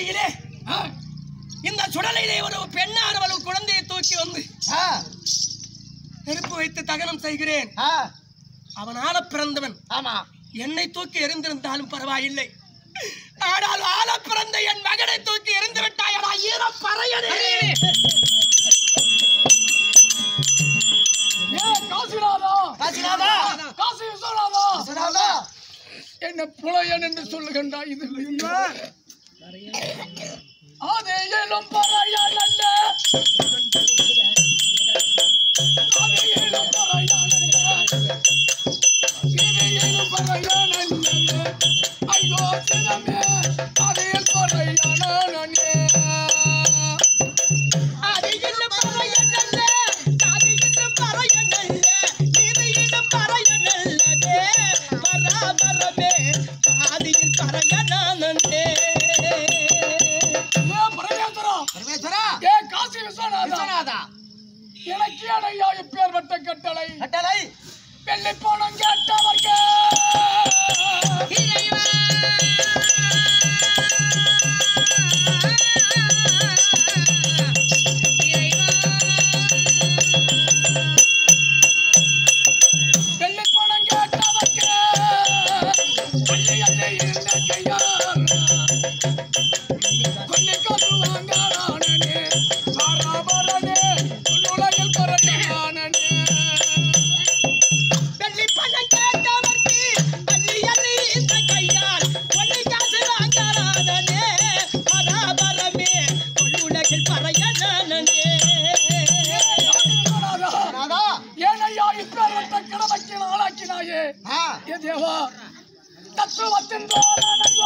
வழியிலே இந்த சுடலையிலே ஒரு பெண்ணானவள் குழந்தையை தூக்கி வந்து நெருப்பு வைத்து தகனம் செய்கிறேன். அவனால பிறந்தவன். ஆமா, என்னை தூக்கி எரிந்திருந்தாலும் பரவாயில்லை. ஆனால் ஆள பிறந்த என் மகனை தூக்கி எரிந்து விட்டாயடா ஈர பறையனே. என்ன புலையன் என்று சொல்லுகின்றா? இது அதேலும் பறையான் அல்ல, அதேலும் பறையான் அல்ல, இதேலும் பறையான் அல்ல. ஐயோ சிதமே, அதையில் பறையானே. எனக்கு அடையா இப்பேற்பட்ட கட்டளை கட்டளை வெள்ளை போனம் கேட்டவர்க்கு வெள்ளை போனம் கேட்டவர்க்கு பள்ளி என்னை இருந்த கையார் கொள்ளை காத்து வாங்கானே சாராபரனே உலகில் பறையானே. வெள்ளி பணம் கேட்டவர்க்கு பள்ளி என்னை இருந்த கையார் கொள்ளை காசு வாங்கானே பராபரமே உலகில் பறையானே. ஏனையா இப்பேற்பட்ட கிடமைக்கு ஆளாக்கினாயே ஏ தேவா, தத்துவத்தின் தோழனல்வா.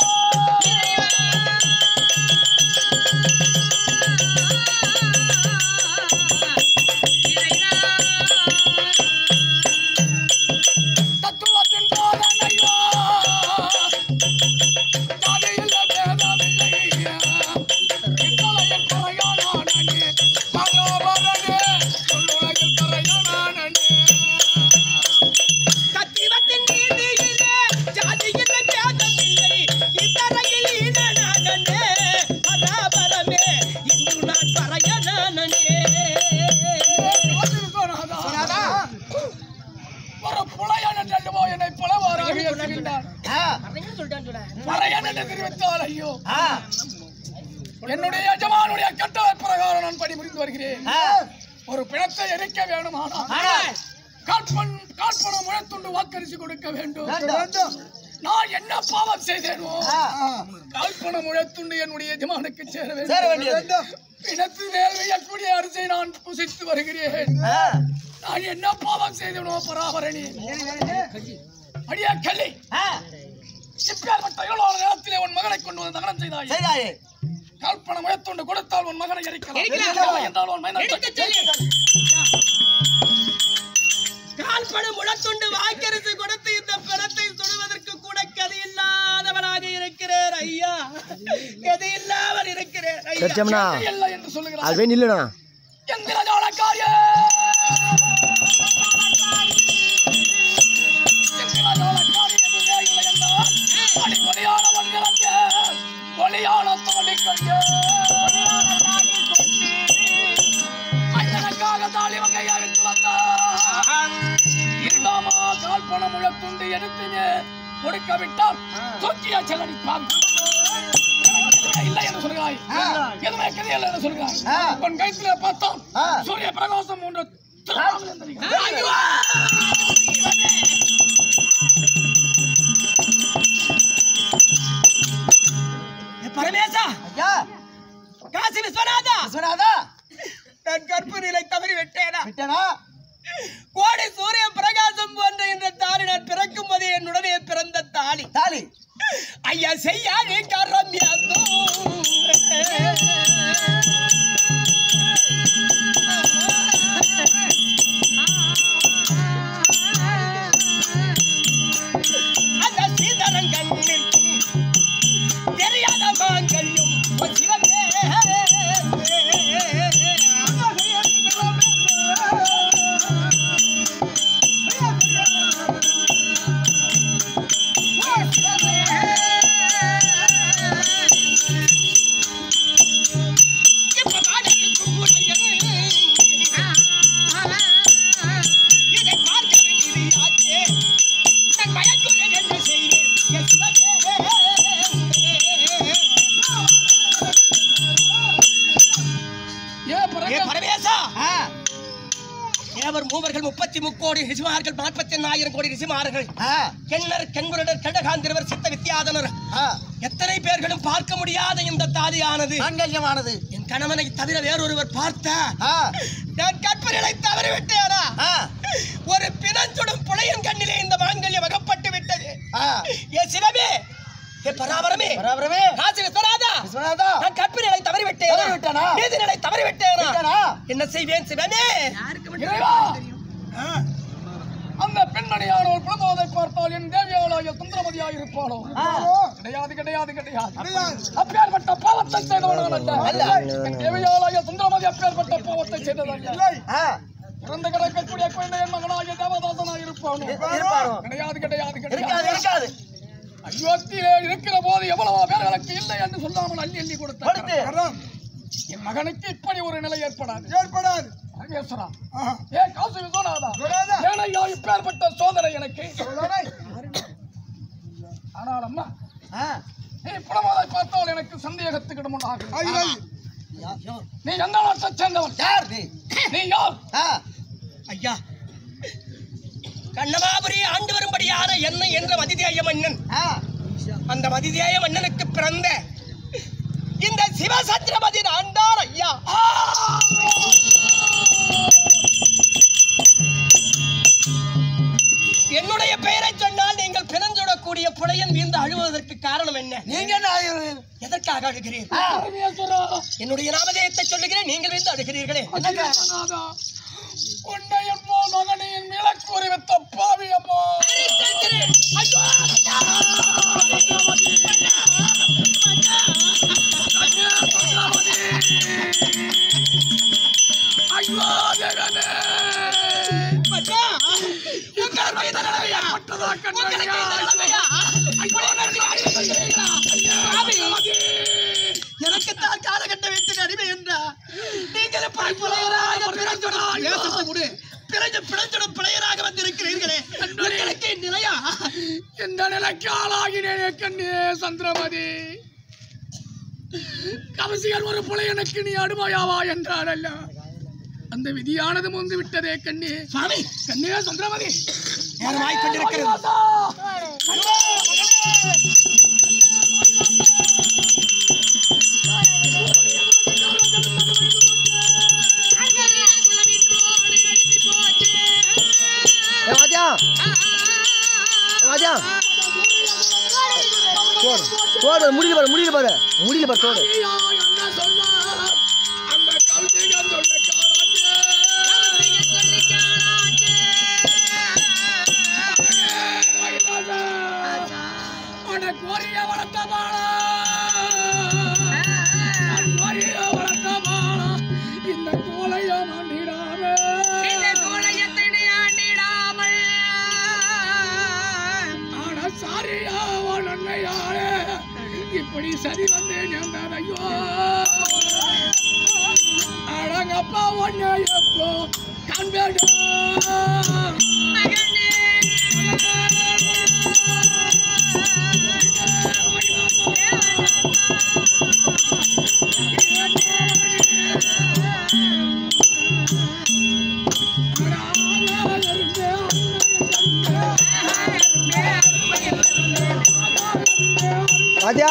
தத்துவத்தின் தோழனல்வா, ஜாதியில் பேதமில்லை, இத்தலையில் பறையானானே பராபரனே உலகில் பறையானானே. தத்துவத்தின் நீதியிலே ஜாதியில் பேதமில்லை, இத்தரையில் ஈனனானே பராபரமே இன்று நான் பறையனானே. ஒரு புலையன் என்றல்லவோ என்னை பலவாறாக ஏற்றுகின்றார். பறையன் என்று தெரிவித்தால் ஐயோ, என்னுடைய எஜமானுடைய கட்டளை பிரகாரம் நான் பணிபுரிந்து வருகிறேன். ஒரு பிணத்தை எரிக்க வேண்டுமானால் காற்பணம் முழத்துண்டு வாக்கரிசி கொடுக்க வேண்டும். நான் என்ன பாவம் செய்தேனோ கால்பணம் முழத்துண்டு என்னுடைய எஜமானுக்கு சேர வேண்டும். பிணத்து மேல் வையக்கூடிய அரிசியை நான் புசித்து வருகிறேன். நான் என்ன பாவம் செய்தேனோ பராபரணி அடியா கள்ளி, இப்பேற்பட்ட இவ்வளவு நேரத்திலே உன் மகனை கொண்டு வந்து தகனம் செய்தாயே. கால்பணம் முழத்துண்டு கொடுத்தால் உன் மகனை எரிக்கலாம் என்றால் உன் மகனை கால்பணம் முழத்துண்டு வாக்கரிசி கொடுத்து இந்த பிணத்தை சுடுவதற்கு கூட கதையில்லாதவனாக இருக்கிறேன் ஐயா. கதையில்லாமல் இருக்கிறேன் ஐயா. இல்லை என்று சொல்லுகிறார். அதுவே நில்லுண்ணா. எந்திர ஜாலக்காரியே, எந்திர ஜாலக்காரி என்றே இல்லை என்றால் அடி ஒளியான வன்கிறதே, ஒளியான தோழிக்கையே, ஐயனுக்காக தாலி வகை அழைத்து வந்தார். இரண்டாமா கால்பணம் முழத்துண்டு எடுத்து கொடுக்கவிட்டால் தூக்கியா செல்லடிப்பான். இல்லை என்று சொல்கிறாய், எதுவுமே கிடையாது என்று சொல்கிறாய். உன் கைத்திலே பார்த்தால் சூரிய பிரகாசம் போன்ற பரமேசா, காசி விஸ்வநாதா, நான் கற்பு நிலை தவறி விட்டேனா? கோடி சூரிய பிரகாசம் போன்ற இந்த தாலி நான் பிறக்கும் போது என்னுடனே பிறந்த தாலி ஐயா செய்யாதே கரம்யாதோ. அந்த சீதரங்கள் தெரியாத மாங்கல்யம் சிவமே. தேவர் மூவர்கள் 33 கோடி ரிஷிமார்கள் 48,000 கோடி ரிஷிமார்கள் கென்னர் கெங்குரடர் கடகாந்திரவர் சித்த வித்யாதனர் எத்தனை பேர்களும் பார்க்க முடியாத இந்த தாலியானது மாங்கல்யமானது என் கணவனை தவிர வேறொருவர் பார்த்தா நான் கற்பனை தவறிவிட்டேனா? ஒரு பிணஞ்சுடும் புலையன் கண்ணிலே இந்த மாங்கல்யம் அகப்பட்டு விட்டது. ஏ சிவமே, ஏ பராபரமே, காசி விஸ்வநாதா, நான் கற்பினை தவறிவிட்டேனா? நீதிநிலை தவறிவிட்டேனா? என்ன செய்வேன் சிவமே? அந்த பெண்மணியான ஒரு குலதோதை பார்த்தால் என் தேவியாளாய சுந்தரமதியாக இருப்பாளோ? கிடையாது கிடையாது கிடையாது. அப்பேற்பட்ட பாவத்தை செய்தவன் அல்ல. என் தேவியாளாய சுந்தரமதி அப்பேற்பட்ட பாவத்தை செய்ததல்ல. இறந்து கிடக்கக்கூடிய குழந்தை என் மகனாகிய தேவதாசனாக இருப்பானோ? கிடையாது கிடையாது கிடையாது. அயோத்தியிலே இருக்கிற போது எவ்வளவோ பேர்களுக்கு இல்லை என்று சொல்லாமல் அள்ளி அள்ளி கொடுத்தார். என் மகனுக்கு இப்படி ஒரு நிலை ஏற்படாது. ஏ காசு விஸ்வநாதா, ஏனையா இப்பேற்பட்ட சோதனை எனக்கு? ஆனால் அம்மா, நீ புலமாதை பார்த்தால் எனக்கு சந்தேகத்துக்கு முன்னாக நீ எந்த நாட்டை சேர்ந்தவன்? யார் நீ யார்? ஐயா, கண்ணமாபுரி ஆண்டு வரும்படியான என்னை என்ற மதிதேய மன்னன், அந்த மதிதேய மன்னனுக்கு பிறந்த இந்த சிவசத்ரபதி நான் தான் ஐயா. என்னுடைய பெயரை சொன்னால் நீங்கள் பிணஞ்சுடக்கூடிய புலையன் வீழ்ந்து அழுவதற்கு காரணம் என்ன? நீங்க என்ன எதற்காக அழுகிறீர்கள்? என்னுடைய நாமதேயத்தை சொல்லுகிறேன், நீங்கள் வீழ்ந்து அழுகிறீர்களே. மகனின் மிளக்கூறி வித்த பாவியம்மா. எனக்குத்தான் காலகட்ட வைத்து அடிமை என்றா நீங்கள் பிழைச்சிடும் பிழையராக வந்திருக்கிறீர்களே, உங்களுக்கு நிலையா? இந்த நிலைக்கு ஆளாகினே கண்ணே சந்திரமதி. கவசியல் ஒரு புலையனுக்கு நீ அடிமையாவா என்றால் அல்ல, அந்த விதியானது முந்து விட்டதே கண்ணே. சுவாமி, கண்ணே சந்திரமதி நேரமாய் கொண்டிருக்கிறது. முடியல பாரு தோடு. இந்த கோலையம் இப்படி சரி வந்தேன். ஐயோ அழகப்பா ஒன்னு எப்போ காண்பேடா ராஜா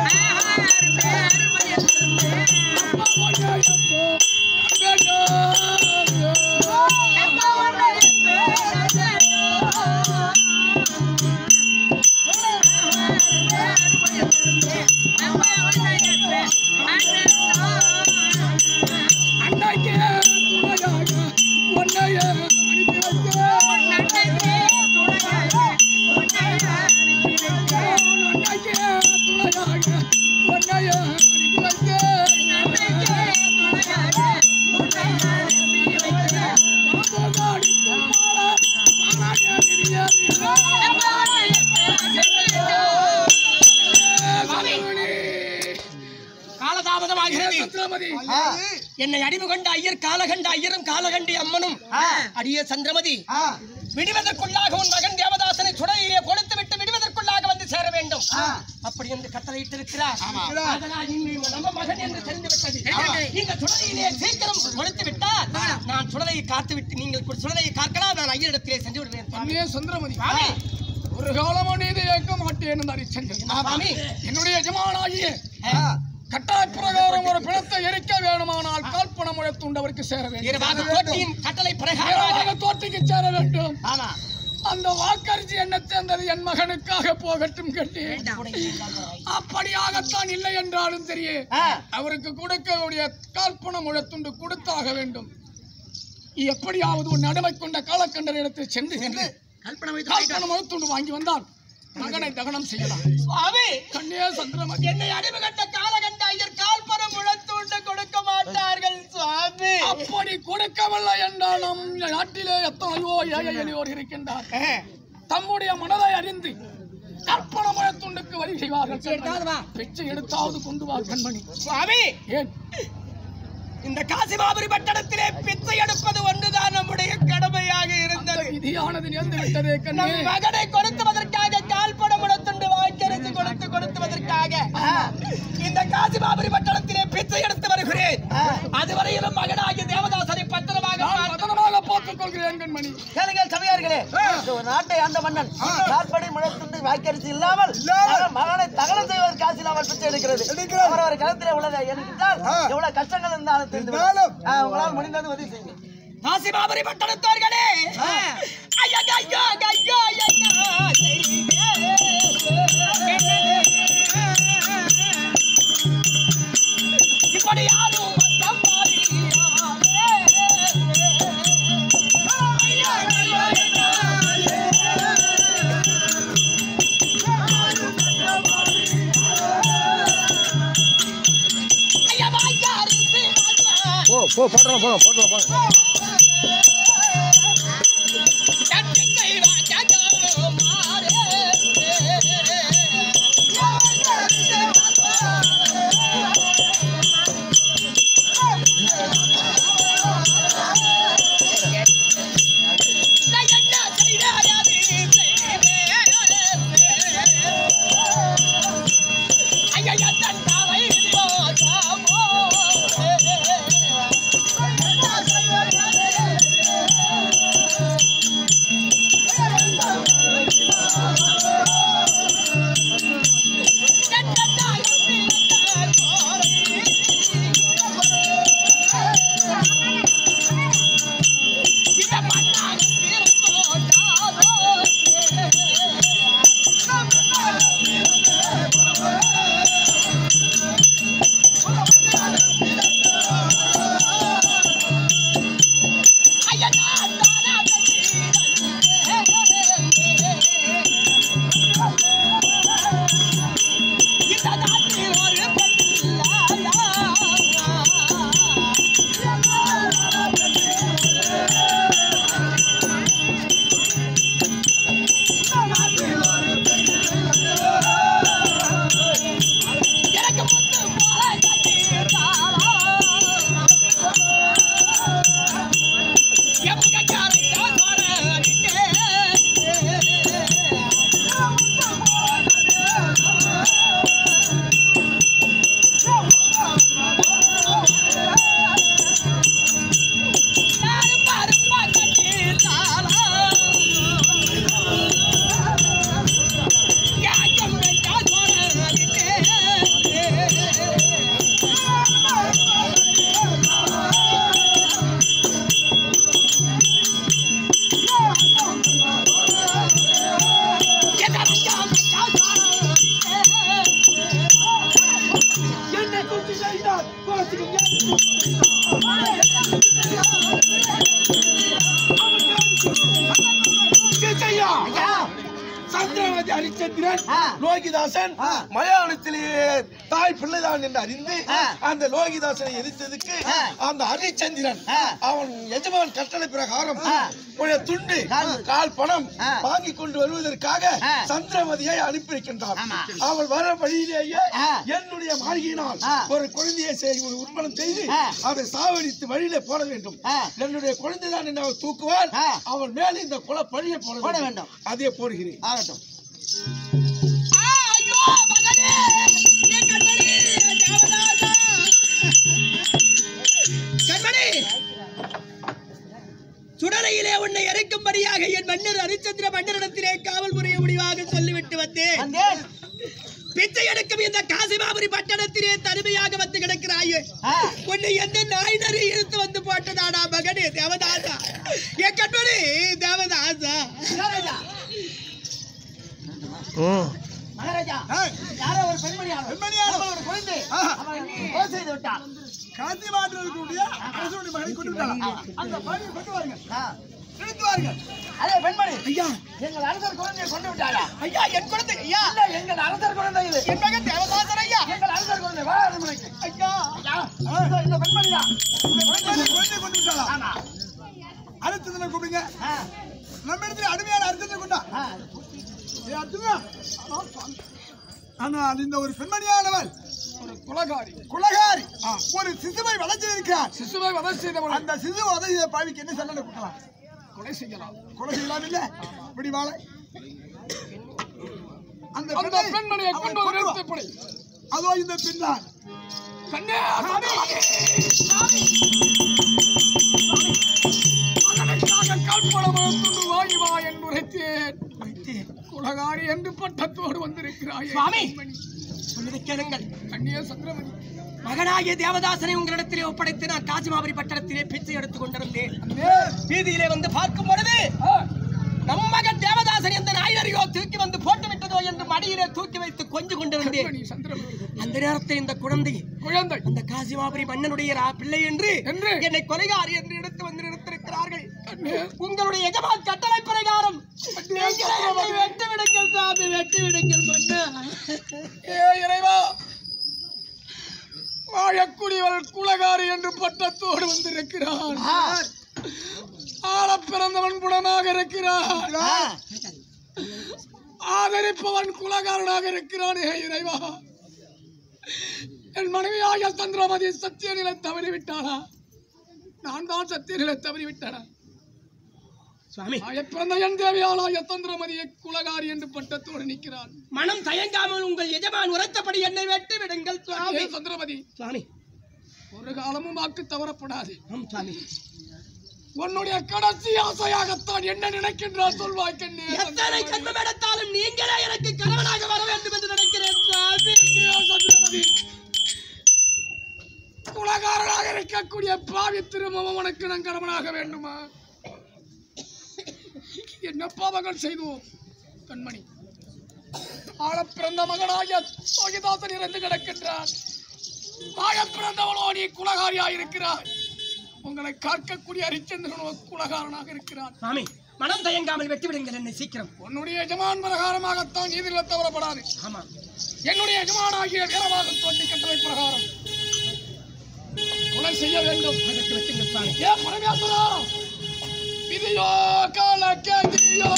என்னை அடிமை கொண்ட ஐயர் காலகண்ட ஐயரும் காலகண்டி அம்மனும் அடிய சந்திரமதி விடுவதற்குள்ளாக உன் மகன் தேவதாசனை சுடலிலே கொடுத்து விட்டு விடுவதற்குள்ளாக வந்து சேர வேண்டும் அப்படி என்று கட்டளையிட்டிருக்கிறார். நம்ம மகன் என்று தெரிந்து விட்டது. இந்த சுடலிலே சீக்கிரம் கொடுத்து விட்டால் நான் சுடலையை காத்துவிட்டு நீங்கள் சுடலையை காக்கலாம். நான் ஐயரிடத்திலே சென்று விடுவேன். அண்ணே சந்திரமதி, ஒரு காலம் நீதி ஏற்க மாட்டேன் அறிச்சென்றேன். என்னுடைய எஜமானாகிய கட்டாய பிரகாரம் ஒரு பிணத்தை எரிக்க வேணுமானால் கால்பணம் உழைத்துண்டவருக்கு சேர வேண்டும். கட்டளை பிரகாரம் தோட்டிக்கு சேர வேண்டும். அந்த வாக்கரிசி என்ன சேர்ந்தது என் மகனுக்காக போகட்டும் கட்டி. அப்படியாகத்தான் இல்லை என்றாலும் தெரிய அவருக்கு கொடுக்கக்கூடிய கால்பணம் உழைத்துண்டு கொடுத்தாக வேண்டும். எப்படியாவது ஒரு நடுமை கொண்ட காலக்கண்டர் இடத்தில் சென்று கால்பணம் உழைத்துண்டு வாங்கி வந்தால் மகனை தகனம் செய்யலாம். கண்ணே சந்திரமதி, என்னை அடிமைகட்ட காலகண்ட ஐயர் கால்பணம் உழைத்துண்டு கொடுக்க மாட்டார்கள் சுவாமி. அப்படி கொடுக்கவில்லை என்றால் நம் நாட்டிலே எத்தனையோ ஏழை எளியோர் இருக்கின்றார். தம்முடைய மனதை அறிந்து கற்பணம் உழைத்துண்டுக்கு வழி செய்வார்கள். பிச்சை எடுத்தாவது கொண்டு வா கண்மணி. சுவாமி, ஏன் இந்த காசிமாபுரி பட்டணத்திலே பிச்சை எடுப்பது ஒன்றுதான் நம்முடைய கடமையாக இருந்தது. விதியானது நேர்ந்து விட்டதே கண்ணே. மகனை கொடுத்துவதற்காக கால்பணம் உழைத்துண்டு வாய்க்கரிசி கொடுத்துவதற்காக இந்த காசிமாபுரி பட்டணத்திலே பிச்சை எடுத்து வருகிறேன். அதுவரையிலும் மகனாகிய தேவதாசரை பத்திரமாக பார்த்துக் கொள்கிறேன் கண்மணி. கேளுங்கள் சபையார்களே, நாட்டை ஆண்ட மன்னன் கால்படை முளைத்துண்டு வாய்க்கரிசி இல்லாமல் மகனை தகனம் செய்வதற்கு காசு இல்லாமல் பிச்சை எடுக்கிறது. அவர் களத்திலே உள்ளது என்கின்றால் எவ்வளவு கஷ்டங்கள் இருந்தாலும் உங்களால் முடிந்தது உதவி செய்யுங்க. காசிமாபுரி பட்டணத்தார்களே, இப்படி யாரும் போட்டலாம் சந்திரவதி ஹரிச்சந்திரன் லோகிதாசன் மலையாளத்திலேயே தாய் பிள்ளைதான் என்று அறிந்து அந்த லோகிதாசனை எரித்ததுக்கு அந்த ஹரிச்சந்திரன் அவன் எஜமான் கட்டளை பிரகாரம் துண்டு கால் பணம் வாங்கி கொண்டு வருவதற்காக சந்திரவதியை அனுப்பியிருக்கின்றார். அவள் வர வழியிலேயே என்னுடைய மாளிகையினால் ஒரு குழந்தையை உற்பணம் செய்து அதை சாவடித்து வழியிலே போட வேண்டும். என்னுடைய குழந்தைதான் என்று அவள் தூக்குவாள். அவள் மேலே இந்த குல பழியை போட வேண்டும். அதே போடுகிறேன். ஆகட்டும். அடிமையாக வந்து கிடக்கிறாயே உன்னை எந்த நாய் நரி இழுத்து வந்து போட்டதாடா மகனே தேவதாசா என் கண்மணி தேவதாசா மகாராஜா யாரோ ஒரு பெண்மணியான ஒரு குழந்தை கொலை செய்து விட்டார். காந்தி மாற்றக்கூடிய அரசுடைய மகனை கொண்டு விட்டாரா? அந்த பணியை கொண்டு வாருங்க, எடுத்து வாருங்க. அதே பெண்மணி ஐயா எங்கள் அரசர் குழந்தையை கொண்டு விட்டாரா? ஐயா என் குழந்தை ஐயா இல்ல எங்கள் அரசர் குழந்தை இது. என் மகன் தேவதாசன் ஐயா எங்கள் அரசர் குழந்தை வா அரண்மனைக்கு. ஐயா இந்த பெண்மணிதான் குழந்தை கொண்டு விட்டாரா? ஆமா. அர்த்தத்தை கூப்பிடுங்க. நம்ம இடத்துல அடிமையான அர்த்தத்தை கொண்டா. ஆனால் இந்த ஒரு பெண்மணியானவள் ஒரு குலகாரி குலகாரி ஒரு சிசுவை வளர்ச்சிருக்கிறார். சிசுவை வதை செய்தவள் அந்த சிசு வதை பாவிக்கு என்ன தண்டனை கொடுக்கலாம்? கொலை செய்யலாம். கொலை செய்யலாம் இல்ல இப்படி வாழ அந்த அந்த பெண்மணியை கொண்டு ஒரு எடுத்துப்படி அதோ இந்த பெண்ணான் கண்ணே கல்பனமாக துண்டு வாங்கி வா என்று உரைத்தேன். குலகாரி என்று பட்டத்தோடு வந்திருக்கிறாய் சுவாமி சொல்லுதை கேளுங்கள். கண்ணிய சந்திரமணி மகனாகிய தேவதாசனை உங்களிடத்திலே ஒப்படைத்து நான் காசிமாபுரி பட்டணத்திலே பிச்சை எடுத்துக் கொண்டிருந்தேன். வீதியிலே வந்து பார்க்கும் பொழுது நம் மகன் தேவதாசன் எந்த நாயரியோ தூக்கி வந்து போட்டு விட்டதோ என்று மடியிலே தூக்கி வைத்து கொஞ்சம் கொண்டிருந்தேன். அந்த நேரத்தில் இந்த குழந்தை அந்த காசிமாபுரி மன்னனுடைய பிள்ளை என்று என்னை கொலைகாரி என்று எடுத்து வந்து நிறுத்திருக்கிறார்கள். உங்களுடைய எஜமான் கட்டளை பிரகாரம் வெட்டி விடுங்கள் சாமி, வெட்டி விடுங்கள் மன்னா. இறைவா வாழக்கூடியவள் குலகாரி என்று பட்டத்தோடு வந்திருக்கிறான். ஆள பிறந்தவன் குணமாக இருக்கிறான், ஆதரிப்பவன் குலகாரனாக இருக்கிறான். இறைவா என் மனைவியாக சந்திரமதி சத்திய நிலை தவறிவிட்டாளா? நான் தான் சத்திய நிலை தவறிவிட்டானா? சுவாமி பிறந்த என் தேவியாளாய சந்திரமதியை குலகாரி என்று பட்டத்தோடு நிற்கிறான். மனம் தயங்காமல் உங்கள் எஜமான் உரைத்தபடி என்னை வெட்டி விடுங்கள் சுவாமி. சந்திரமதி சுவாமி ஒரு காலமும் வாக்கு தவறப்படாது. சுவாமி உன்னுடைய கடைசி ஆசையாகத்தான் என்ன நினைக்கின்றார் சொல்வாய் கண்ணே. எத்தனை ஜென்மம் எடுத்தாலும் நீங்களே எனக்கு கணவனாக வர வேண்டும் என்று நினைக்கிறேன் சுவாமி. சந்திரமதி குலகாரனாக இருக்கக்கூடிய பாவி திரும்பவும் உனக்கு நான் கடமனாக வேண்டுமா? என்ன பாவங்கள் செய்தோம் கண்மணி? ஆழ பிறந்த மகனாய சோகிதாசன் இறந்து கிடக்கின்றார். ஆழ பிறந்தவளோ நீ குலகாரியாயிருக்கிறார். உங்களை காக்கக்கூடிய ஹரிச்சந்திரனோ குலகாரனாக இருக்கிறார். சுவாமி மனம் தயங்காமல் வெட்டி விடுங்கள் என்னை சீக்கிரம். உன்னுடைய எஜமான் பிரகாரமாகத்தான் நீதியில் தவறப்படாது. ஆமா என்னுடைய எஜமானாகிய வீரமாக தோண்டி கட்டளை பிரகாரம் கொலை செய்ய வேண்டும். ஏன் பரமேஸ்வரா விதியோ காலக்கதியோ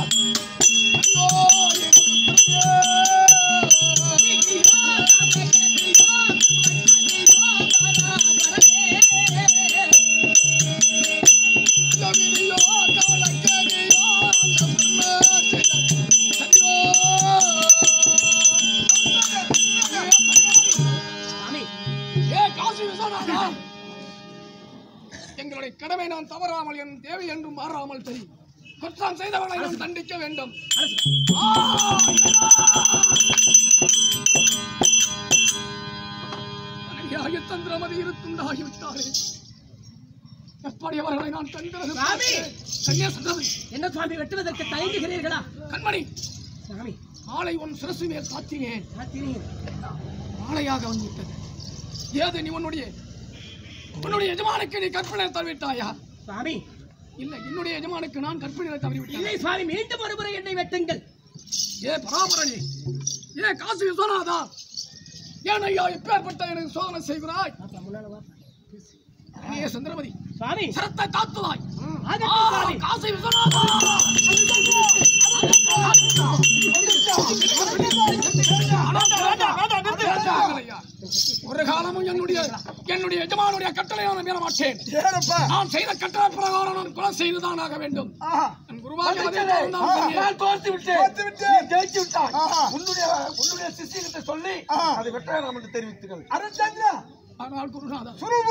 எங்களுடைய கடமை நான் தவறாமல் என் தேவை என்றும் மாறாமல் தெரியும். குற்றம் செய்தவனை நாம் தண்டிக்க வேண்டும். சந்திரமதி இருக்குண்டாகிவிட்டாரே, எப்படி அவர்களை நான் கண்டது? என்ன சுவாமி வெட்டுவதற்கு தயங்குகிறீர்களா? கண்மணி சுவாமி மாலை உன் சிரசு மேல் காத்தினேன், மாலையாக வந்துவிட்டது. ஏது நீ உன்னுடைய எஜமானுக்கு நீ கற்பனை தவிட்டாயா? சுவாமி இல்லை, என்னுடைய எஜமானுக்கு நான் கற்பனை தவறிவிட்டேன். சுவாமி மீண்டும் ஒருமுறை என்னை வெட்டுங்கள். ஏ பராபரணி, ஏ காசி விஸ்வநாதா, ஏன் ஐயா எப்பேற்பட்ட எனக்கு சோதனை செய்கிறாய்? சந்திரமதி சுவாமி சிரத்தை தாத்துவாய். காசி ஒரு காலமும் என்னுடைய எஜமானுடைய கட்டளை நான் மீற மாட்டேன். நான் செய்த கட்டளை பிரகாரம் நான் கொலை செய்துதான் ஆக வேண்டும். உன்னுடைய சிஷியத்தை சொல்லி அதை வெட்ட நமக்கு தெரிவித்துகள். ஆனால் குருநாதா,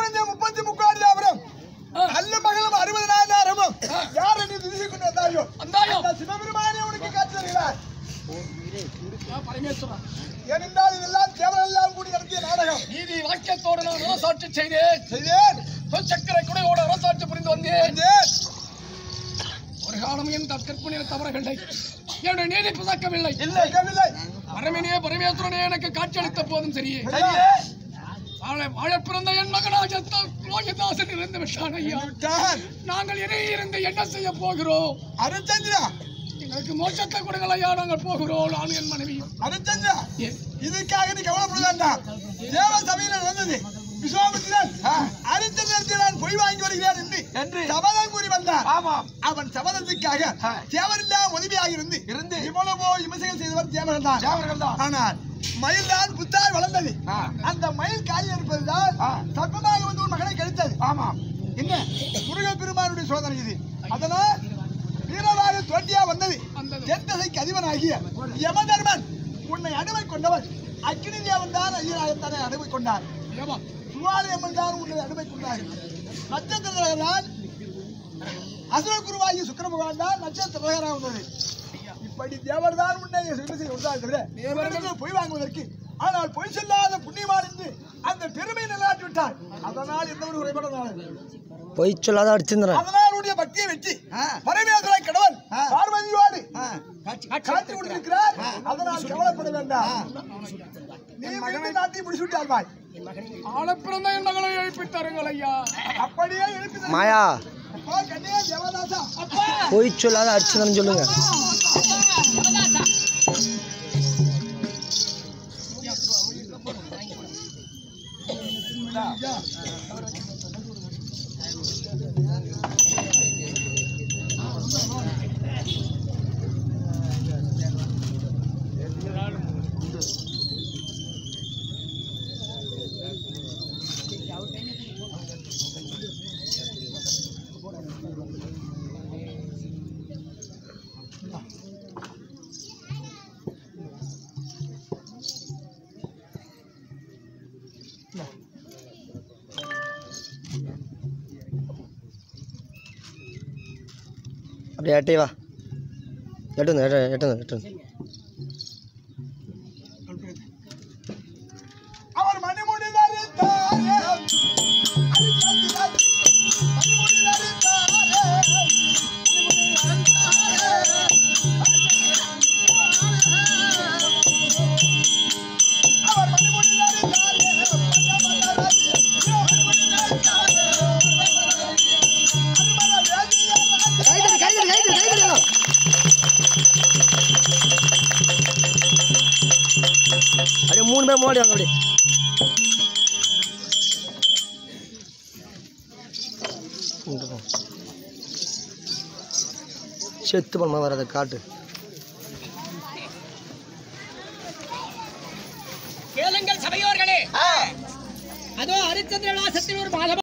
நல்ல மகளும் 60,000 யார் என்று கொண்டு வந்தாயோ அந்தாயோ சிவபெருமானே உனக்கு காட்சி தருகிறார். பரமேஸ்வரா, ஏனென்றால் இதெல்லாம் தேவரெல்லாம் கூடி நடத்திய நாடகம். நீதி வாக்கியத்தோடு நான் அரசாட்சி செய்தேன். சக்கரை குடையோடு அரசாட்சி புரிந்து வந்தேன். ஒரு காலம் என் கற்பனையில் தவறவில்லை. என்னுடைய நீதி பிசக்கவில்லை. பரமனே பரமேஸ்வரனே எனக்கு காட்சியளித்த போதும் சரியே. வாழ பிறந்த என் மகனாக லோகிதாசன் இருந்து விட்டான் ஐயா. நாங்கள் இருந்து என்ன செய்ய போகிறோம்? அருச்சந்திரா, எங்களுக்கு மோட்சத்தை கொடுங்கள் ஐயா. நாங்கள் போகிறோம், நான் என் மனைவியும். அருச்சந்திரா, இதுக்காக நீ கவலைப்பட வேண்டாம். தேவ சபையில் நடந்தது. விஸ்வாமித்திரன் அரிச்சந்திரத்தில் நான் பொய் வாங்கி வருகிறேன் என்று சபதம் கூறி வந்தான். அவன் சபதத்துக்காக தேவரெல்லாம் உதவியாக இருந்து இவ்வளவோ விமர்சனம் செய்தவர் தேவர்கள் தான். ஆனால் மயில் தான் புத்தாய் வளர்ந்தது. அந்த மயில் காலி இருப்பதுதான் சர்ப்பமாக வந்து ஒரு மகனை கழித்தது. என்ன முருகப்பெருமானுடைய சோதனை இது. அதனால் வீரவாக தோட்டியா வந்தது. தென்தசைக்கு அதிபனாகிய யமதர்மன் உன்னை அனுமை கொண்டவர். அக்கினி தேவன் தான் ஐயராகத்தானே அனுமை கொண்டார். சுவாலியம்மன் தான் உன்னை அனுமை கொண்டார். நட்சத்திரதான் அசுர குருவாகிய சுக்கிர பகவான் தான் நட்சத்திரகராக வந்தது. இப்படி தேவர் தான் உன்னை தவிர பொய் வாங்குவதற்கு. ஆனால் பொய் சொல்லாத புண்ணியவான் என்று அந்த பெருமை நிலையாட்டி விட்டார். அதனால் எந்த ஒரு குறைபாடு பொய் சொல்லாத அடிச்சிருந்தேன். அதனால் உடைய பக்தியை வெற்றி பரமேஸ்வர கடவுள் பார்வதியோடு காட்சி கொடுத்திருக்கிறார். அதனால் கவலைப்பட வேண்டாம். நீ மகனை நாட்டி முடிச்சுட்டால் பாய். ஆளப்பிறந்த என் மகளை எழுப்பித்தாருங்கள் ஐயா. அப்படியே எழுப்பி மாயா கண்ணியா தேவதாசா, பொய் சொல்லாத அடிச்சிருந்தேன்னு சொல்லுங்க. அப்படியே எட்டே வா. எட்டு அவர் மணிமுடி தரித்தாரே, அப்படியே 3 பேர் மோடி வாங்க. அப்படியே செத்து பண்ண வரதை காட்டு. கேளுங்கள் சபையோர்களே, அதோ ஹரிச்சந்திர விலாசத்தில் ஒரு